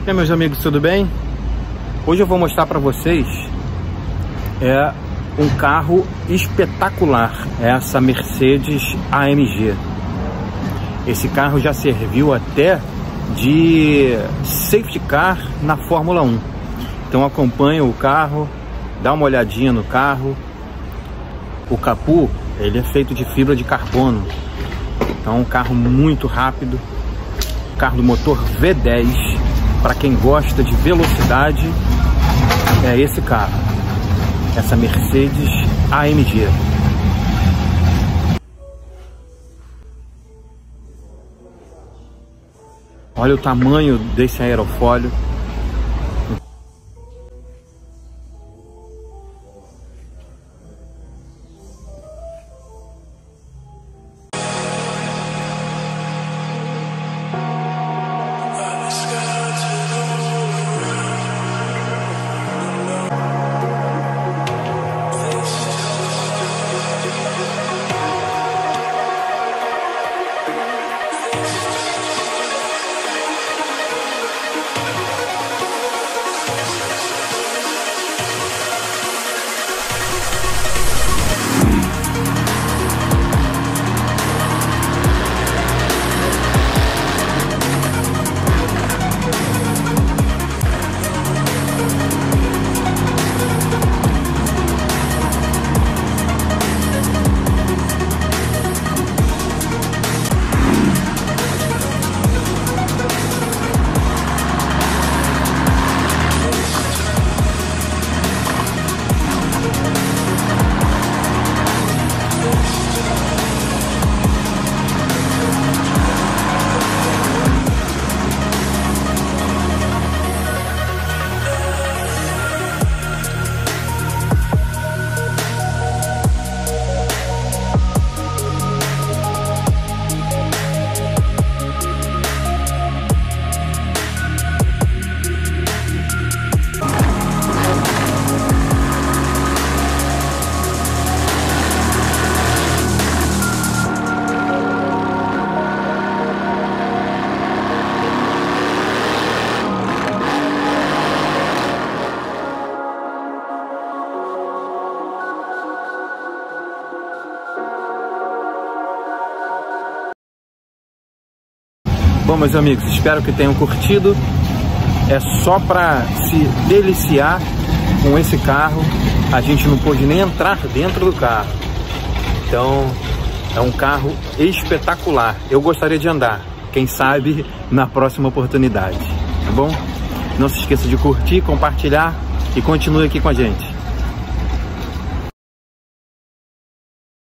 E aí, meus amigos, tudo bem? Hoje eu vou mostrar para vocês um carro espetacular, essa Mercedes AMG. Esse carro já serviu até de safety car na Fórmula 1. Então acompanha o carro, dá uma olhadinha no carro. O capô, ele é feito de fibra de carbono. Então é um carro muito rápido, carro do motor V10. Para quem gosta de velocidade, é esse carro, essa Mercedes AMG. Olha o tamanho desse aerofólio. Bom, meus amigos, espero que tenham curtido. É só para se deliciar com esse carro. A gente não pôde nem entrar dentro do carro. Então, é um carro espetacular. Eu gostaria de andar, quem sabe, na próxima oportunidade. Tá bom? Não se esqueça de curtir, compartilhar e continue aqui com a gente.